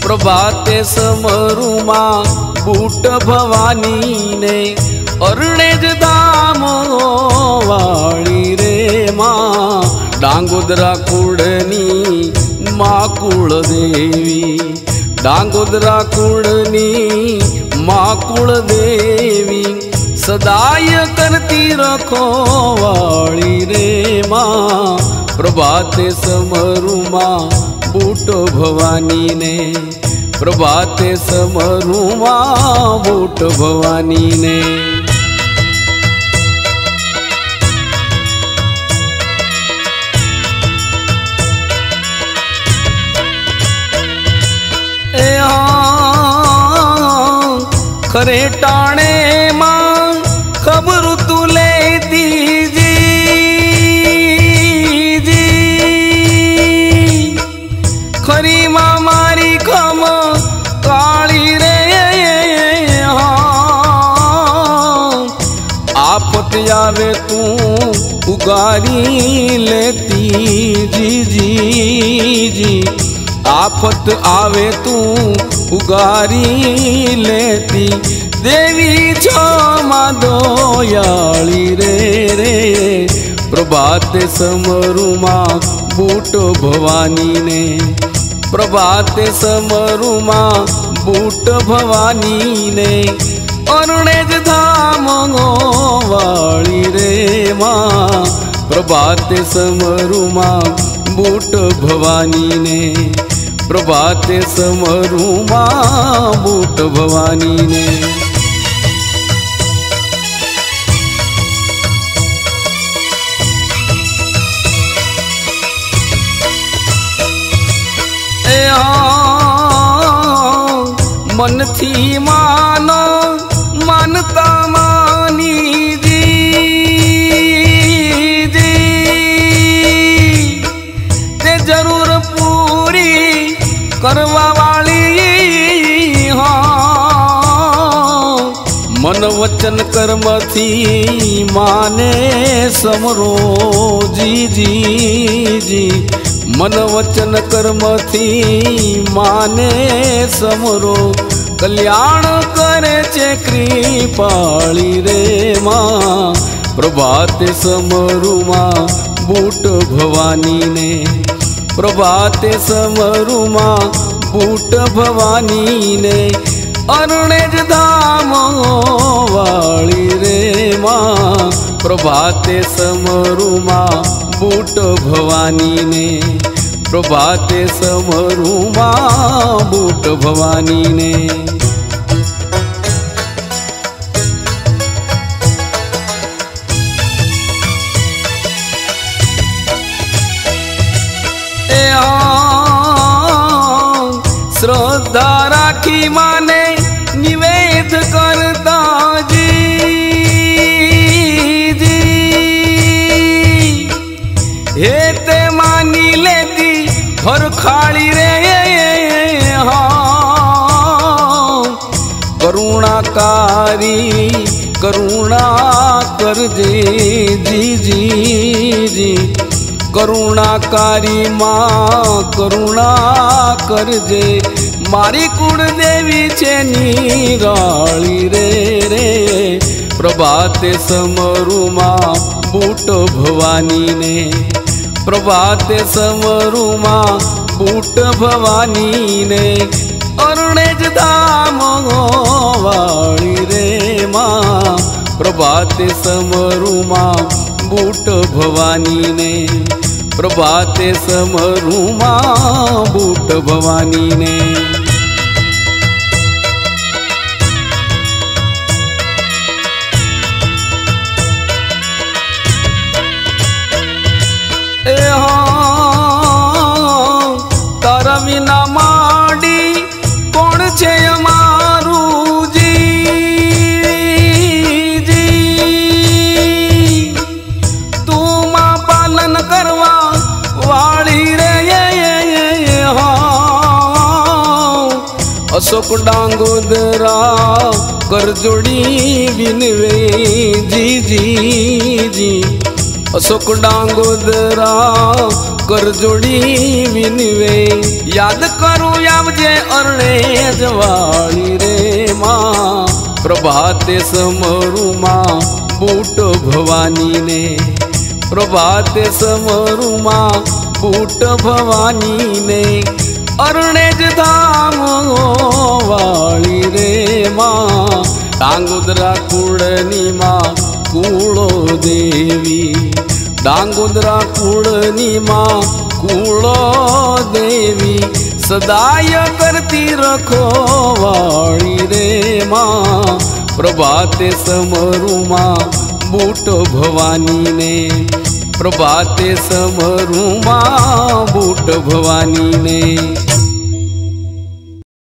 प्रभाते समरुमा बूट भवानी ने अरणेज धाम वाली रे माँ डांगोदरा कुड़नी माँ कुल देवी डांगोदरा कुड़नी माँ कुल देवी सदाय करती रखो वाली रे माँ प्रभाते समरुमा बूट भवानी ने प्रभाते समरुमा बूट भवानी ने खरे टाणे मां खबर तुले दीजी जी खरी मां मारी खम काली रे आपत आवे तू उगारी लेती जी जी जी आफत आवे तू उगारी लेती देवी छो मादोयाली रे रे प्रभाते समरुमा बूट भवानी ने प्रभाते समरुमा बूट भवानी ने अरुणेज धाम वाली रे माँ प्रभाते समरुमा बूट भवानी ने प्रभाते समरुमा बूट भवानी ने मन थी मानो मानता मानी जी जी ते जरूर पूरी करवा वाली हाँ मन वचन कर्म थी माने समरो जी जी जी मन वचन कर्म थी माने समरो कल्याण करे चे कृपाली रे माँ प्रभाते समरुमा बूट भवानी ने प्रभाते समरुमा बूट भवानी ने अरुणेज धाम वाली रे माँ प्रभाते समरुमा बूट भवानी ने प्रभाते समरुमा बूट भवानी ने श्रद्धा राखी माने निवेद करता जी जी हे ते मानी लेती हर खाली रे हाँ करुणाकारी करुणा कर दे जी जी जी करुणाकारी माँ करुणा कर दे मारी कुड़ देवी छे निराली रे रे प्रभाते समरुमा बूट भवानी ने प्रभाते समरुमा बूट भवानी ने अरुणेज धाम वाली रे माँ प्रभाते समरुमा बूट भवानी ने प्रभाते समरुमा बूट भवानी ने तारा विना माडी कोण छे अमारू जी जी तू मां पालन करवा वाली रे अशोक डांगोदरा कर जोड़ी बिनवे जी जी जी अशोक डांगोदरा कर जोड़ी विनवे याद करूं आवजे अरणे जवाणी रे मां प्रभाते समरू मां बूट भवानी ने प्रभाते समरू मां बूट भवानी ने अरणेज धाम वाली रे मां डांगोदरा कुळनी मां कूळो देवी डांगोदरा कुळनी मां कूळो देवी सदाय करती रखो वाली रे मां प्रभाते समरू मां बूट भवानी ने प्रभाते समरू मां बूट भवानी ने।